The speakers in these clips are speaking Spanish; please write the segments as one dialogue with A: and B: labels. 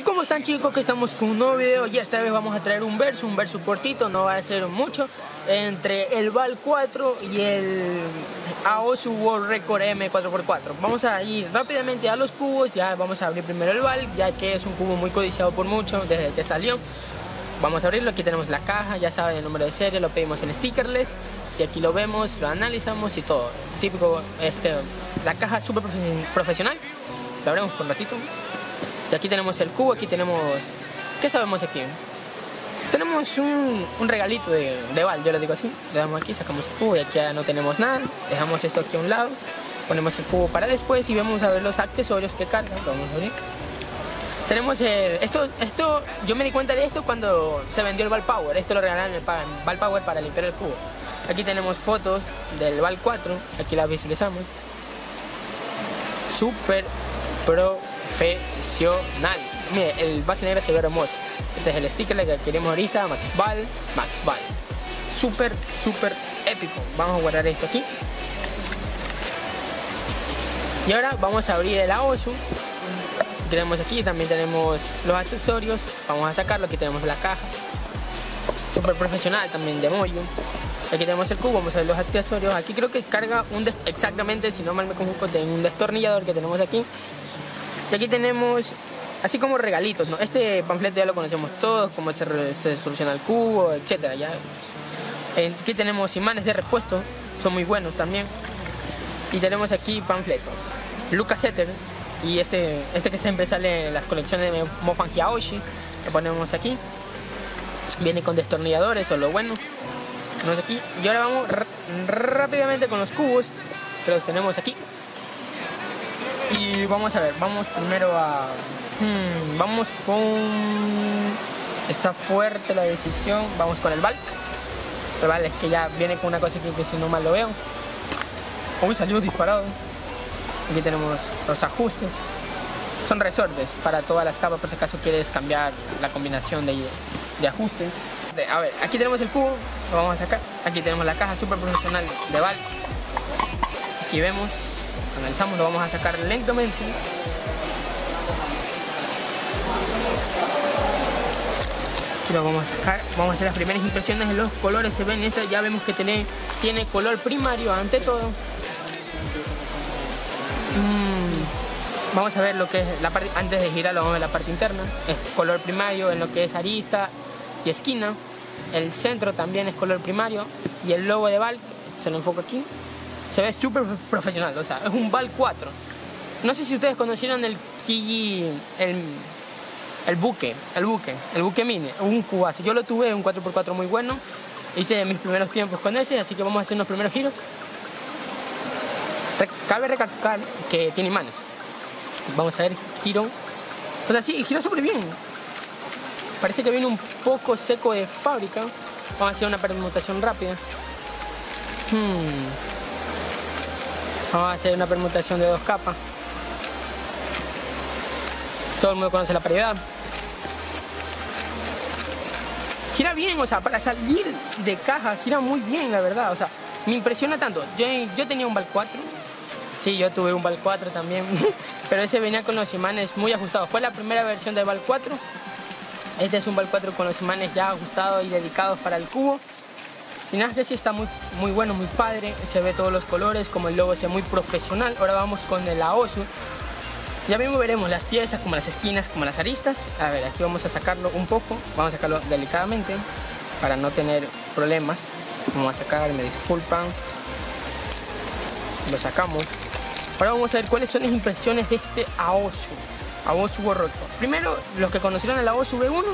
A: ¿Cómo están, chicos? Que estamos con un nuevo video y esta vez vamos a traer un verso cortito, no va a ser mucho, entre el Val 4 y el Aosu World Record M4x4. Vamos a ir rápidamente a los cubos, ya vamos a abrir primero el Val, ya que es un cubo muy codiciado por muchos desde que salió. Vamos a abrirlo, aquí tenemos la caja, ya saben el número de serie, lo pedimos en stickerless y aquí lo vemos, lo analizamos y todo. Típico, la caja súper profesional, lo abrimos por un ratito. Y aquí tenemos el cubo, aquí tenemos... ¿Qué sabemos aquí? Tenemos un regalito de Val, yo lo digo así. Le damos aquí, sacamos el cubo y aquí ya no tenemos nada. Dejamos esto aquí a un lado, ponemos el cubo para después y vamos a ver los accesorios que cargan. Vamos a abrir. Tenemos esto, yo me di cuenta de esto cuando se vendió el Val Power. Esto lo regalaron el Val Power para limpiar el cubo. Aquí tenemos fotos del Val 4, aquí las visualizamos. Súper profesional. Mire, el base negra se ve hermoso. Este es el sticker que queremos ahorita, Max Val. Súper épico. Vamos a guardar esto aquí. Y ahora vamos a abrir el Aosu. Tenemos aquí, también tenemos los accesorios. Vamos a sacarlo, aquí tenemos la caja. Súper profesional también de Moyu. Aquí tenemos el cubo, vamos a ver los accesorios. Aquí creo que carga exactamente, si no mal me conozco, de un destornillador que tenemos aquí. Y aquí tenemos, así como regalitos, ¿no? Este panfleto ya lo conocemos todos, cómo se soluciona el cubo, etc. ¿Ya? Aquí tenemos imanes de repuesto, son muy buenos también. Y tenemos aquí panfletos. Lucas Setter, y este que siempre sale en las colecciones de Mofangi Aoshi, lo ponemos aquí. Viene con destornilladores, o lo bueno. Tenemos aquí. Y ahora vamos rápidamente con los cubos, que los tenemos aquí. Y vamos a ver, vamos primero a... vamos con... Está fuerte la decisión. Vamos con el Val. El Val es que ya viene con una cosa que si no mal lo veo. Uy, salió disparado. Aquí tenemos los ajustes. Son resortes para todas las capas por si acaso quieres cambiar la combinación de ajustes. A ver, aquí tenemos el cubo, lo vamos a sacar. Aquí tenemos la caja súper profesional de Val. Aquí vemos, analizamos, lo vamos a sacar lentamente. Aquí lo vamos a sacar, vamos a hacer las primeras impresiones de los colores. Se ven, esta ya vemos que tiene color primario ante todo. Vamos a ver lo que es la parte, antes de girarlo vamos a ver la parte interna. Es color primario en lo que es arista y esquina. El centro también es color primario. Y el logo de Val, se lo enfoco aquí, se ve súper profesional, o sea, es un Val 4. No sé si ustedes conocieron el Kiji, el buque mini, un cubazo. Yo lo tuve, un 4x4 muy bueno. Hice mis primeros tiempos con ese, así que vamos a hacer unos primeros giros. Cabe recalcar que tiene imanes. Vamos a ver, giro. Pues así, giro súper bien. Parece que viene un poco seco de fábrica. Vamos a hacer una permutación rápida. Vamos a hacer una permutación de 2 capas. Todo el mundo conoce la paridad. Gira bien, o sea, para salir de caja, gira muy bien, la verdad. O sea, me impresiona tanto. Yo tenía un Val 4. Sí, yo tuve un Val 4 también. Pero ese venía con los imanes muy ajustados. Fue la primera versión del Val 4. Este es un Val 4 con los imanes ya ajustados y dedicados para el cubo. Sin más que sí, está muy bueno, muy padre. Se ve todos los colores, como el logo se ve muy profesional. Ahora vamos con el Aosu. Ya mismo veremos las piezas, como las esquinas, como las aristas. A ver, aquí vamos a sacarlo un poco. Vamos a sacarlo delicadamente para no tener problemas. Vamos a sacar, me disculpan. Lo sacamos. Ahora vamos a ver cuáles son las impresiones de este Aosu World Record. Primero, los que conocieron el Aosu V1.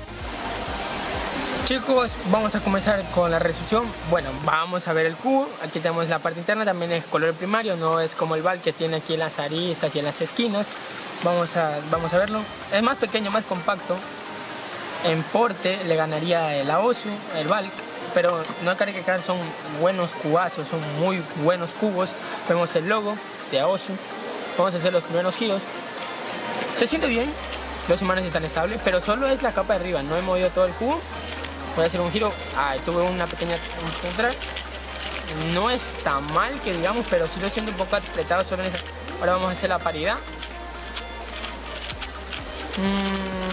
A: Chicos, vamos a comenzar con la resolución. Bueno, vamos a ver el cubo. Aquí tenemos la parte interna, también es color primario, no es como el Val que tiene aquí en las aristas y en las esquinas. Vamos a verlo. Es más pequeño, más compacto. En porte le ganaría el Aosu, el Val. Pero no hay que creer, son buenos cubazos, son muy buenos cubos. Vemos el logo de Aosu. Vamos a hacer los primeros giros. Se siente bien, los imanes están estables, pero solo es la capa de arriba, no he movido todo el cubo. Voy a hacer un giro. Tuve una pequeña contra. No está mal que digamos, pero sí lo siento un poco apretado solo en esa. Ahora vamos a hacer la paridad.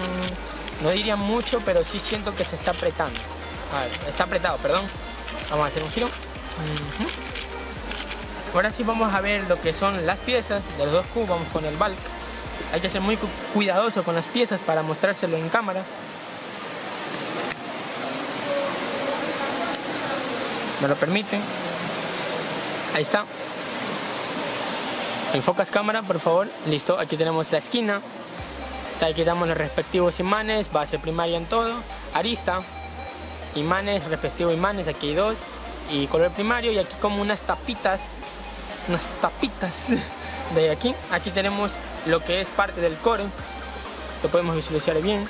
A: No diría mucho, pero sí siento que se está apretando. A ver, está apretado, perdón. Vamos a hacer un giro. Ahora sí vamos a ver lo que son las piezas de los dos cubos. Vamos con el bulk. Hay que ser muy cuidadoso con las piezas para mostrárselo en cámara. ¿Me lo permiten? Ahí está. Enfocas cámara, por favor. Listo, aquí tenemos la esquina. Aquí damos los respectivos imanes, base primaria en todo, arista, imanes, respectivos imanes, aquí hay 2, y color primario, y aquí como unas tapitas de aquí. Aquí tenemos lo que es parte del core, lo podemos visualizar bien.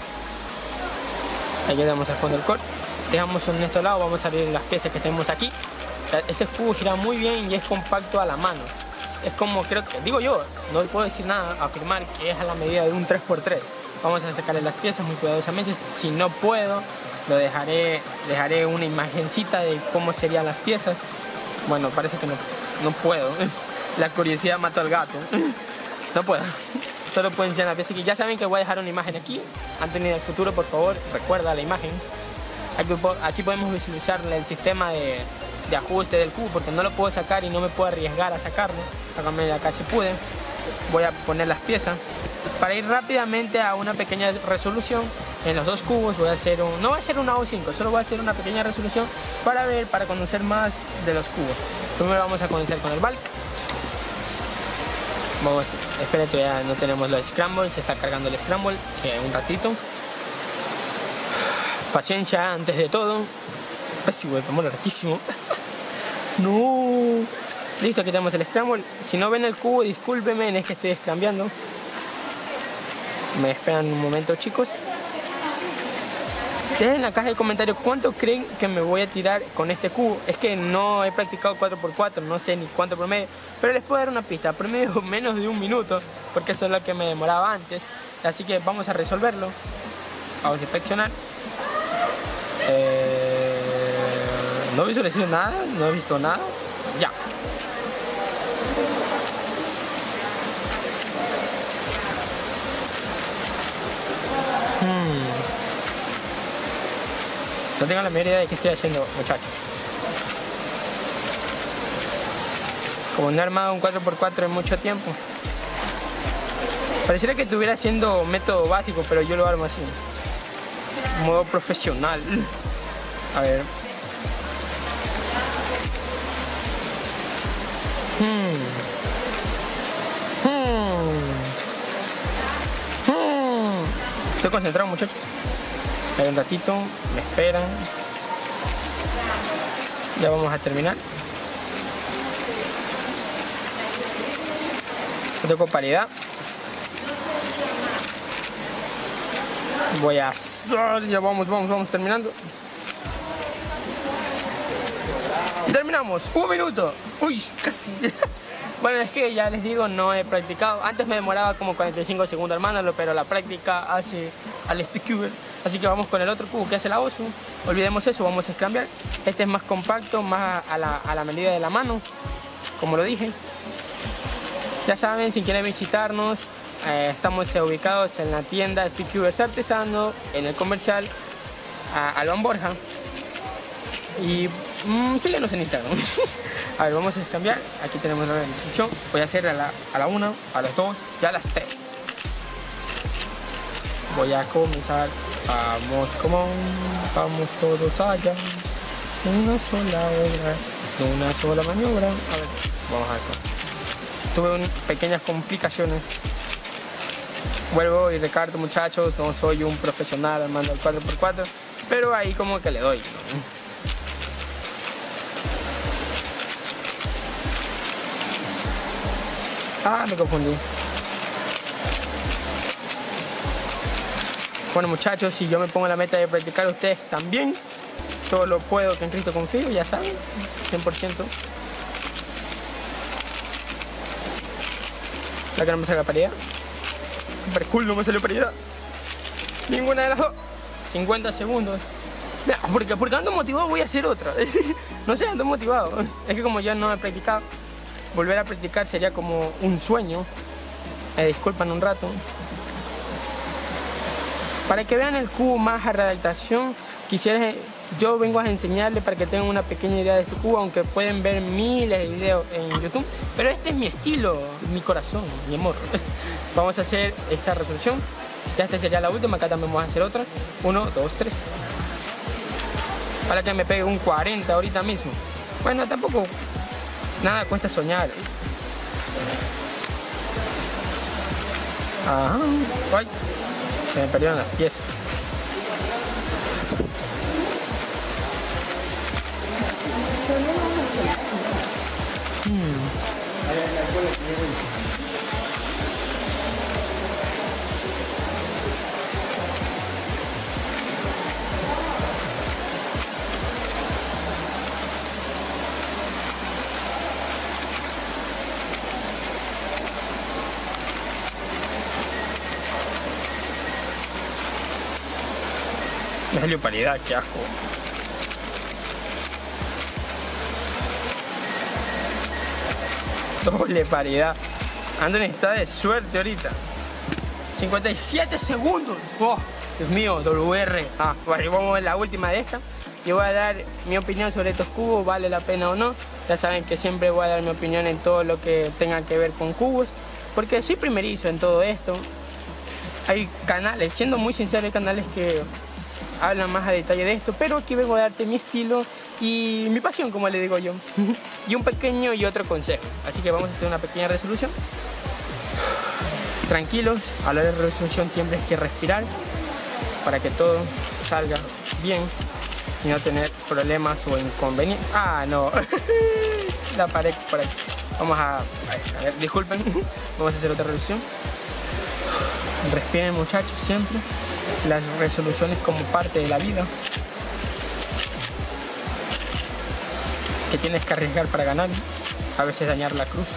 A: Aquí damos al fondo del core. Dejamos en este lado, vamos a abrir las piezas que tenemos aquí. Este cubo gira muy bien y es compacto a la mano. Es como, creo que, digo yo, no puedo decir nada, afirmar que es a la medida de un 3×3. Vamos a sacarle las piezas muy cuidadosamente. Si no puedo, lo dejaré una imagencita de cómo serían las piezas. Bueno, parece que no puedo. La curiosidad mató al gato. No puedo. Solo puedo enseñar la pieza. Ya saben que voy a dejar una imagen aquí. Anthony del futuro, por favor, recuerda la imagen. Aquí podemos visualizar el sistema de ajuste del cubo, porque no lo puedo sacar y no me puedo arriesgar a sacarlo. Acá sí pude. Voy a poner las piezas para ir rápidamente a una pequeña resolución en los dos cubos. Voy a hacer no va a ser una O5, solo voy a hacer una pequeña resolución para conocer más de los cubos. Primero vamos a comenzar con el bulk. Espera, todavía no tenemos lo de Scramble, se está cargando el Scramble, que un ratito. Paciencia antes de todo. Casi güey, vamos ratísimo. No. Listo, aquí tenemos el Scramble. Si no ven el cubo, discúlpenme, es que estoy scrambeando. Me esperan un momento, chicos. Dejen en la caja de comentarios cuánto creen que me voy a tirar con este cubo. Es que no he practicado 4×4, no sé ni cuánto promedio, pero les puedo dar una pista. Promedio menos de 1 minuto, porque eso es lo que me demoraba antes. Así que vamos a resolverlo. Vamos a inspeccionar. No visualizo nada, no he visto nada. Ya. No tengo la menor idea de qué estoy haciendo, muchachos. Como no he armado un 4×4 en mucho tiempo. Pareciera que estuviera haciendo método básico, pero yo lo armo así. Modo profesional. A ver. Estoy concentrado, muchachos. Hay un ratito, me esperan. Ya vamos a terminar. Yo tengo paridad. Voy a hacer, ya vamos terminando. Terminamos, 1 minuto. Uy, casi. Bueno, es que ya les digo, no he practicado. Antes me demoraba como 45 segundos armándolo, pero la práctica hace al speedcuber. Así que vamos con el otro cubo que hace la OSU. Olvidemos eso, vamos a cambiar. Este es más compacto, más a la medida de la mano, como lo dije. Ya saben, si quieren visitarnos, estamos ubicados en la tienda Speedcubers Artesano, en el comercial Alban Borja. Y síguenos en Instagram. A ver, vamos a cambiar. Aquí tenemos la descripción. Voy a hacer a la 1, a las 2 y a las 3. Voy a comenzar. Vamos todos allá. Una sola obra, una sola maniobra. A ver, vamos a ver. Tuve pequeñas complicaciones. Vuelvo y recarto, muchachos. No soy un profesional armando el 4×4, pero ahí como que le doy, ¿no? Me confundí. Bueno, muchachos, si yo me pongo la meta de practicar, ustedes también. Todo lo puedo, que en Cristo confío, ya saben, 100%. La que no me sale la paridad. Super cool, no me salió paridad. Ninguna de las dos. 50 segundos. Porque ando motivado, voy a hacer otra. No sé, ando motivado. Es que como ya no he practicado, volver a practicar sería como un sueño. Disculpan un rato. Para que vean el cubo más a redactación, yo vengo a enseñarle para que tengan una pequeña idea de este cubo, aunque pueden ver miles de videos en YouTube, pero este es mi estilo, mi corazón, mi amor. Vamos a hacer esta resolución, ya esta sería la última, acá también vamos a hacer otra, 1, 2, 3. Para que me pegue un 40 ahorita mismo. Bueno, tampoco nada cuesta soñar. Ajá. Ay, se me perdieron las piezas. Me salió paridad, qué asco. Doble paridad. Anthony está de suerte ahorita. 57 segundos. Oh, Dios mío, WR. Vale, vamos a ver la última de esta. Y voy a dar mi opinión sobre estos cubos, vale la pena o no. Ya saben que siempre voy a dar mi opinión en todo lo que tenga que ver con cubos, porque soy primerizo en todo esto. Hay canales, siendo muy sincero, hay canales que hablan más a detalle de esto, pero aquí vengo a darte mi estilo y mi pasión, como le digo yo. Y un pequeño y otro consejo. Así que vamos a hacer una pequeña resolución. Tranquilos, a la hora de resolución siempre hay que respirar para que todo salga bien y no tener problemas o inconvenientes. No, la pared por aquí. Vamos a ver, disculpen, vamos a hacer otra resolución. Respiren, muchachos, siempre. Las resoluciones como parte de la vida, que tienes que arriesgar para ganar, a veces dañar la cruz.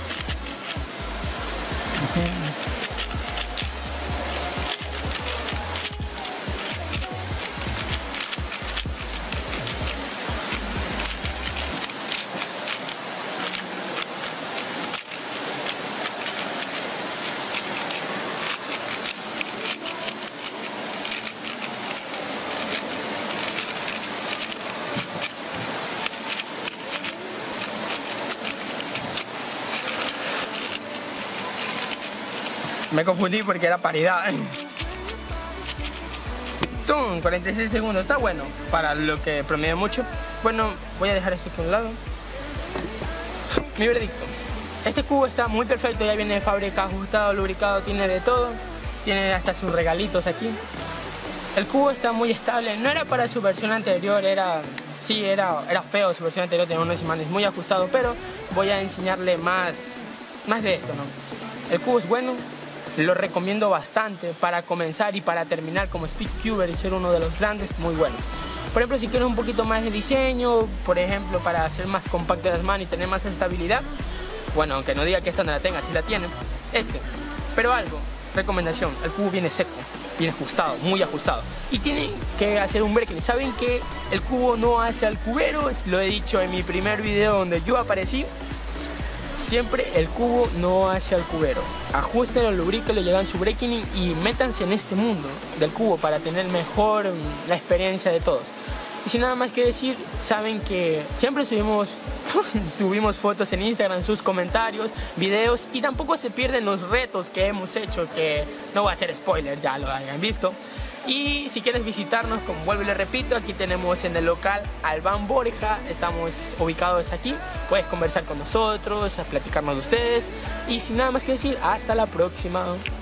A: Me confundí porque era paridad. ¡Tum! 46 segundos, está bueno para lo que promedio mucho. Bueno, voy a dejar esto aquí a un lado. Mi veredicto: este cubo está muy perfecto, ya viene de fábrica, ajustado, lubricado, tiene de todo. Tiene hasta sus regalitos aquí. El cubo está muy estable, no era para su versión anterior, era feo su versión anterior, tenía unos imanes muy ajustados, pero voy a enseñarle más de esto, ¿no? El cubo es bueno. Lo recomiendo bastante para comenzar y para terminar como speedcuber y ser uno de los grandes, muy bueno. Por ejemplo, si quieres un poquito más de diseño, por ejemplo, para hacer más compacto las manos y tener más estabilidad, bueno, aunque no diga que esta no la tenga, sí la tiene, pero algo, recomendación, el cubo viene seco, viene ajustado, muy ajustado, y tienen que hacer un breaking. Saben que el cubo no hace al cubero, lo he dicho en mi primer video donde yo aparecí. Siempre el cubo no hace al cubero. Ajusten, lubriquen, llegan su breaking y métanse en este mundo del cubo para tener mejor la experiencia de todos. Y sin nada más que decir, saben que siempre subimos fotos en Instagram, sus comentarios, videos, y tampoco se pierden los retos que hemos hecho, que no voy a hacer spoiler, ya lo hayan visto. Y si quieres visitarnos, como vuelvo y le repito, aquí tenemos en el local Albán Borja, estamos ubicados aquí, puedes conversar con nosotros, a platicarnos de ustedes, y sin nada más que decir, hasta la próxima.